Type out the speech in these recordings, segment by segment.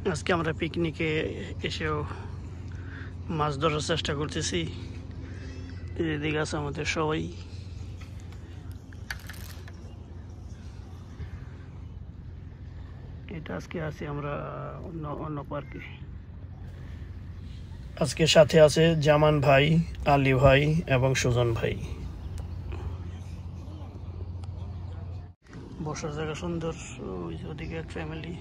আজকে আমরা পিকনিকে এসেও মাছ ধরার চেষ্টা করতেছি। এদিকে আছে আমাদের সবাই। এটা আজকে আছি আমরা অন্য পার্কে। আজকে সাথে আছে জামান ভাই, আলী ভাই এবং সুজন ভাই। বসার জায়গা সুন্দর, ওদিকে এক ফ্যামিলি।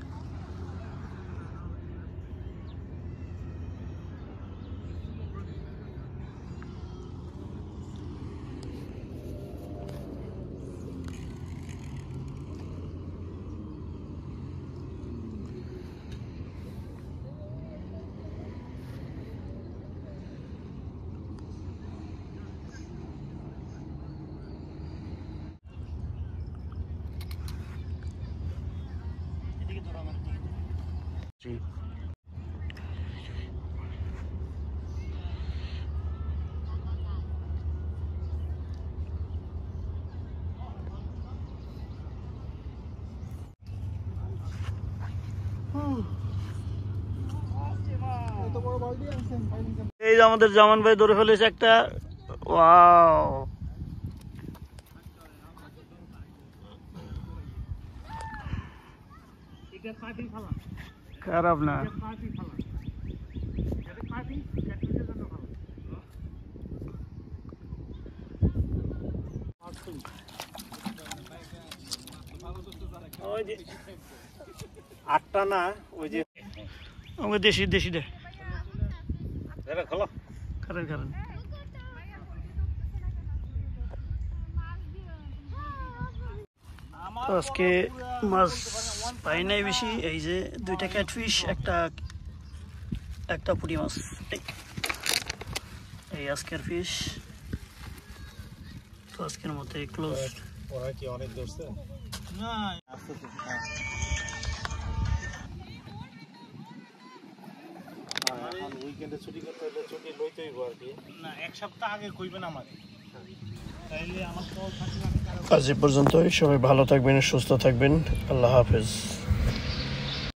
এই যে আমাদের জামান ভাই ধরে ফেলেছে একটা। ওয়াও, খারাপ না। আটটা না, ওই যে আমাকে দেশি দেশি দে খোলো। কারণ কারণ আজকে মাছ পাই নাই বেশি। এই যে দুইটা ক্যাটফিশ, একটা পুঁটি মাছ। এই আজকের ফিশ। তো আজকের মধ্যে ক্লোজ। ওরা কি অনেক ধরছে না? উইকেন্ডে ছুটি করতে হলে ছুটি লইতেই আর কি না, এক সপ্তাহ আগে কইবেন আমারে। তাইলে আমার তো আজ এ পর্যন্তই। সবাই ভালো থাকবেন, সুস্থ থাকবেন। আল্লাহ হাফেজ।